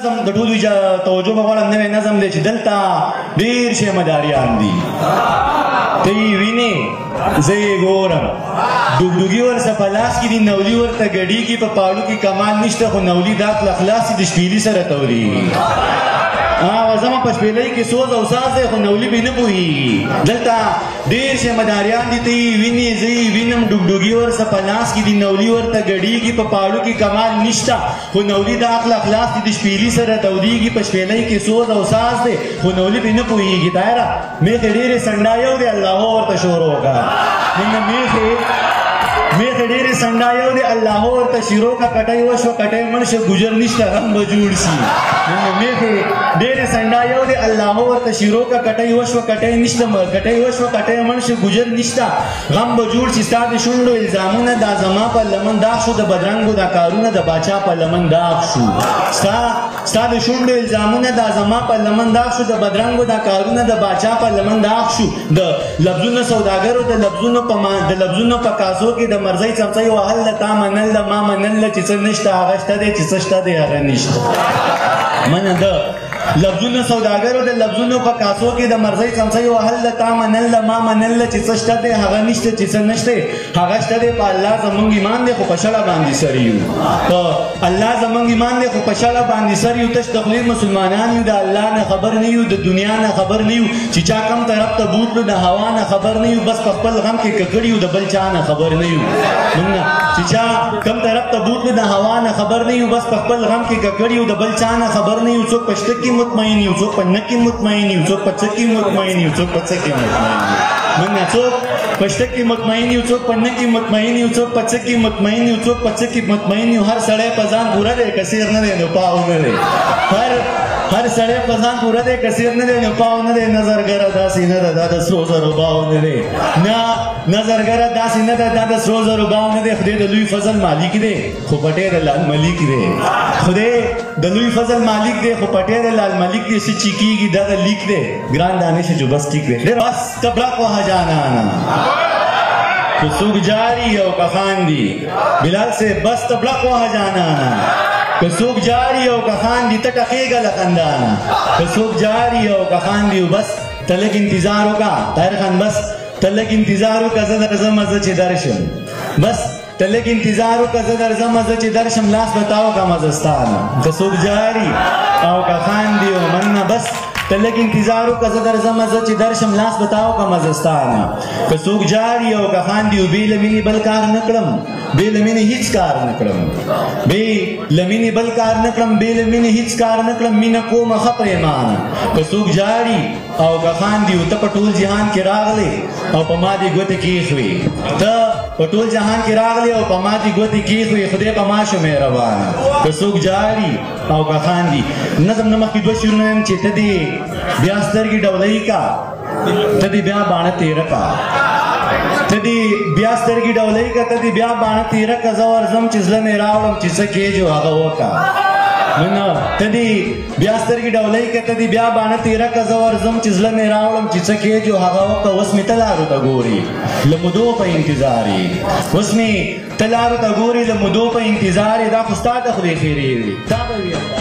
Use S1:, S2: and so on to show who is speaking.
S1: نظم د ټولو توجه به غواړم نوی نظم دی چې دلته ډېر شی مداریان دي ته یې وینې زه یې ګورم ډوګډوګي ورسه په لاس کې دي نولي ورته ګډېږي په پاړو کې کمال نشته خو نولي دا کله خلاص دي د شپېلي سره تورېږي زما په شپېلۍ کې سوز او ساز دی خو نولي پې نه پوهېږي دلته ډېر شی مداریان دي ته یې وینې زه یې وینم ډوګډوګي ورسه په لاس کې دي نولي ورته ګډېږي په پاړو کې کمال نشته خو نولي د عقل اخلاص دي د شپېلي سره تودېږي په شپېلۍ کې سوز او ساز دی خو نولي پې نه پوهېږي طاهره میخې ډېرې سنډا یو دی الله ورته شروع کړه نن میخې ډېرې سنډا یو دی الله ورته شیرو کا کټۍ وشوه کټۍ مړ شه ګجر نشته غم به جوړ شي میخې ډېرې سنډا یو دی الله ورته شیرو کا کټۍ وشوه کټۍ نشته کټۍ وشوه کټۍ مړ شه ګجر نشته غم به جوړ شي ستا د شونډو الزامونه دا زما په لمن داغ شو د بدرنګو دا کارونه د باچا په لمن داغ شو ستا د شونډو الزامونه دا زما په لمن داغ شو د بدرنګو دا کارونه د باچا په لمن داغ شو د لفظونو سوداګرو د لفظونو په کاسو کې د مرزۍ څمڅۍ وهل د تا منل د ما منل چې څه نشته هغه شته دی چې څه شته دی هغه نشته منه د لفظونو سوداګرو د لفظونو په کاسو کې د مرزۍ څمڅۍ وهل د تا منل د ما منل چې څه شته دی هغه نشته چې څه نشته هغه شته دی په الله زمونږ ایمان دی خو په شړه باندې سر یو په الله زمونږ ایمان دی خو په شړه باندې سر یو تش د خولې مسلمانان یو د الله نه خبر نه یو د دنیا نه خبر نه یو چې چا کم طرف ته بوتلو د هوا نه خبر نه یو بس په خپل غم کې ککړ یو د بل چا نه خبر نه یو موږ چې چا کم طرف ته بوتلو د هوا نه خبر نه یو بس په خپل غم کې ککړ یو د بل چا نه خبر نه یو څوک پشته کې مطمئن یو څوک په نه کې مطمئن یو څوک په څه کې مطمئن یو څوک په څه کې مطمئن یو موږ څوک پشته کې مطمئن یو څوک په نه کې مطمئن یو څوک په څه کې مطمئن یو څوک په څه کې مطمئن یو هر سړی په ځان پوره دی کثیر نه دی نو پاو نه دی هر سړی په ځان پوره دی کثیر نه دی نو پاو نه دی نظرګره داسې نه ده دا د سرو زرو باو نه دی نه نظرګره داسې نه ده دا د سرو زرو باو نه دی خدای د لوی فضل مالک دی خو پټی د لال ملیک دی خدای د لوی فضل مالک دی خو پټی د لال ملیک دی څه چې کېږي دا د لیک دی ګران دانش جو بس ټیک دی بس تبرک وها جانانا تو څوک جاری او که خاندي بلال سے بس تبرک وها جانانا که څوک جاری او که خاندي ته ټکېږه له خندانه که څوک جاری او که خاندي بس ته لږ انتظار وکړه طاهر خان بس ته لږ انتظار وکړه زه درځم زه چې درشم بس ته لږ انتظار وکړه زه درځم زه چې درشم لاس به تا وکړم زه ستانه که څوک جاری او که خاندي او مننه بس ته لږ انتظار وکړه زه درځم زه چې درشم لاس به تا وکړم زه ستانه که څوک جاري او که خاندي او بې له مینې بل کار نه کړم بې له مینې هېڅ کار نه کړم بې له مینې بل کار نه کړم بې له مینې هېڅ کار نه کړم مینه کومه ښه پرېمانه که څوک جاري او که خاندي او ته په ټول جهان کې راغلی او په ما دې ګوتې کېښوي ته په ټول جهان کې راغلی او په ما دې ګوتې کېښوي خدای په ما شو مهربانه که څوک جاري او که خاندي نظم نه مخکې دوه شعرونه یم چې ته دې بیا سترګې ډولۍ کا ته دې بیا باڼه تېره کا ته دې بیا سترګې ډولۍ کا ته دې بیا باڼه تېره کا زه ورځم چې زړه مې راوړم چې څه کېږو هغه وکړه نه ته دې بیا سترګې ډولۍ کا ته دې بیا باڼه تېره کا زه ورځم چې زړه مې راوړم چې څه کېږو هغه وکړه اوس مې ته لارو ته ګوري له مودو په انتظار یې اوس مې ته لارو ته ګوري له مودو په انتظار یې دا خو ستا د خولې خیرې دي تا به وي